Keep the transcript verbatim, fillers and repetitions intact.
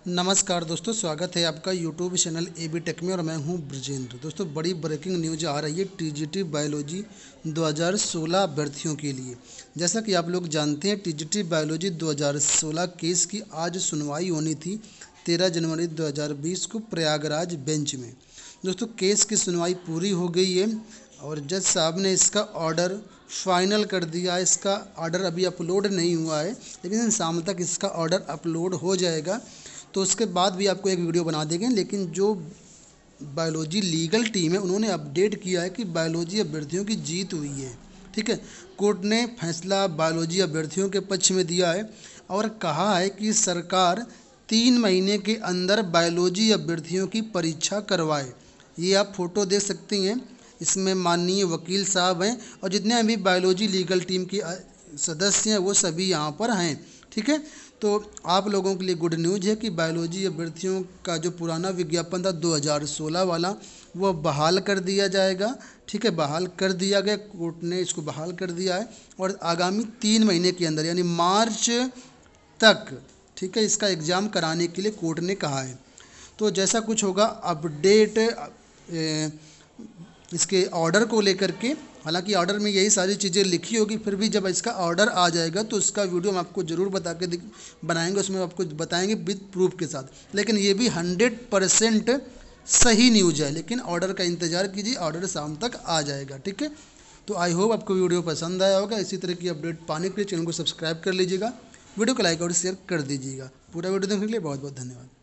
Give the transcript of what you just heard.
नमस्कार दोस्तों, स्वागत है आपका YouTube channel A B tech में और मैं हूं ब्रजेंद्र। दोस्तों, बड़ी ब्रेकिंग न्यूज़ आ रही है टीजीटी बायोलॉजी दो हज़ार सोलह अभ्यर्थियों के लिए। जैसा कि आप लोग जानते हैं, टीजीटी बायोलॉजी दो हज़ार सोलह केस की आज सुनवाई होनी थी तेरह जनवरी दो हज़ार बीस को प्रयागराज बेंच में। दोस्तों, केस की सुनवाई पूरी हो गई है और जज साहब ने इसका ऑर्डर फाइनल कर दिया। इसका ऑर्डर अभी अपलोड नहीं हुआ है, लेकिन शाम तक इसका ऑर्डर अपलोड हो जाएगा, तो उसके बाद भी आपको एक वीडियो बना देंगे। लेकिन जो बायोलॉजी लीगल टीम है, उन्होंने अपडेट किया है कि बायोलॉजी अभ्यर्थियों की जीत हुई है। ठीक है, कोर्ट ने फैसला बायोलॉजी अभ्यर्थियों के पक्ष में दिया है और कहा है कि सरकार तीन महीने के अंदर बायोलॉजी अभ्यर्थियों की परीक्षा करवाए। ये आप फोटो देख सकती हैं, इसमें माननीय वकील साहब हैं और जितने भी बायोलॉजी लीगल टीम के सदस्य हैं वो सभी यहाँ पर हैं। ठीक है, तो आप लोगों के लिए गुड न्यूज़ है कि बायोलॉजी अभ्यर्थियों का जो पुराना विज्ञापन था दो हज़ार सोलह वाला, वह बहाल कर दिया जाएगा। ठीक है, बहाल कर दिया गया, कोर्ट ने इसको बहाल कर दिया है और आगामी तीन महीने के अंदर यानी मार्च तक, ठीक है, इसका एग्ज़ाम कराने के लिए कोर्ट ने कहा है। तो जैसा कुछ होगा अपडेट ए, इसके ऑर्डर को लेकर के, हालांकि ऑर्डर में यही सारी चीज़ें लिखी होगी, फिर भी जब इसका ऑर्डर आ जाएगा तो उसका वीडियो हम आपको ज़रूर बता के बनाएंगे, उसमें आपको बताएंगे विद प्रूफ के साथ। लेकिन ये भी हंड्रेड परसेंट सही न्यूज़ है, लेकिन ऑर्डर का इंतज़ार कीजिए, ऑर्डर शाम तक आ जाएगा। ठीक है, तो आई होप आपको वीडियो पसंद आया होगा। इसी तरह की अपडेट पाने के लिए चैनल को सब्सक्राइब कर लीजिएगा, वीडियो को लाइक और शेयर कर दीजिएगा। पूरा वीडियो देखने के लिए बहुत बहुत धन्यवाद।